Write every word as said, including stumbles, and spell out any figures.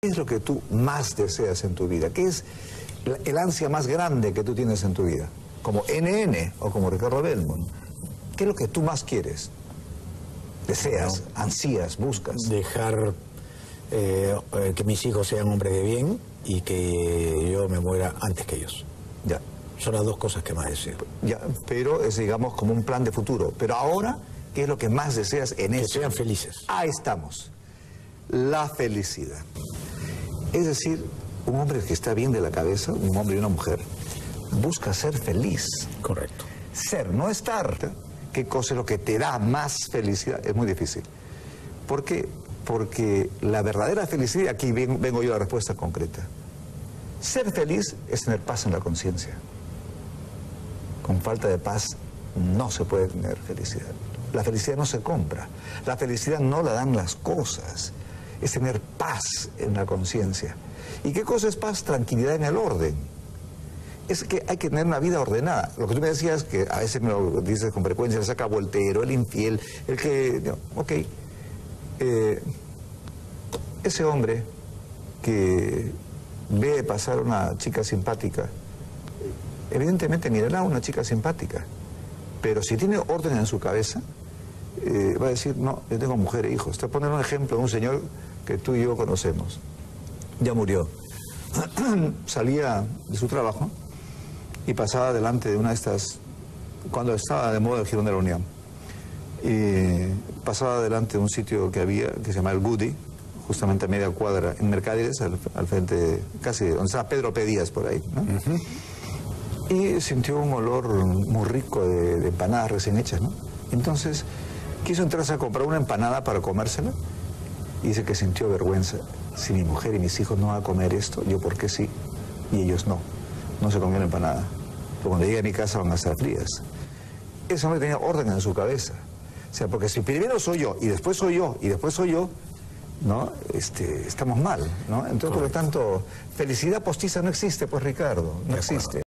¿Qué es lo que tú más deseas en tu vida? ¿Qué es el ansia más grande que tú tienes en tu vida? Como N N o como Ricardo Belmont. ¿Qué es lo que tú más quieres? Deseas, no. ansías, buscas. Dejar eh, que mis hijos sean hombres de bien y que yo me muera antes que ellos. Ya. Son las dos cosas que más deseo. Ya, pero es, digamos, como un plan de futuro. Pero ahora, ¿qué es lo que más deseas en eso? Que sean felices. Ahí estamos. La felicidad. Es decir, un hombre que está bien de la cabeza, un hombre y una mujer, busca ser feliz. Correcto. Ser, no estar. ¿Qué cosa es lo que te da más felicidad? Es muy difícil. ¿Por qué? Porque la verdadera felicidad, aquí vengo yo a la respuesta concreta. Ser feliz es tener paz en la conciencia. Con falta de paz no se puede tener felicidad. La felicidad no se compra. La felicidad no la dan las cosas. Es tener paz en la conciencia. ¿Y qué cosa es paz? Tranquilidad en el orden. Es que hay que tener una vida ordenada. Lo que tú me decías, que a veces me lo dices con frecuencia, el saca voltero, el infiel, el que... No, ok. Eh, ese hombre que ve pasar a una chica simpática, evidentemente mirará a una chica simpática, pero si tiene orden en su cabeza, eh, va a decir, no, yo tengo mujer e hijos. Te voy a poner un ejemplo de un señor que tú y yo conocemos. Ya murió. Salía de su trabajo y pasaba delante de una de estas, cuando estaba de moda el Jirón de la Unión, y pasaba delante de un sitio que había, que se llama El Goody, justamente a media cuadra, en Mercaderes, al, al frente, casi donde estaba Pedro P. Díaz, por ahí, ¿no? Uh-huh. Y sintió un olor muy rico de, de empanadas recién hechas, ¿no? Entonces quiso entrarse a comprar una empanada para comérsela y dice que sintió vergüenza. Si mi mujer y mis hijos no van a comer esto, yo por qué sí, y ellos no. No se comió la empanada. Pero cuando llegue a mi casa van a estar frías. Ese hombre tenía orden en su cabeza. O sea, porque si primero soy yo, y después soy yo, y después soy yo, ¿no? Este, estamos mal, ¿no? Entonces, por lo tanto, felicidad postiza no existe, pues, Ricardo, no existe.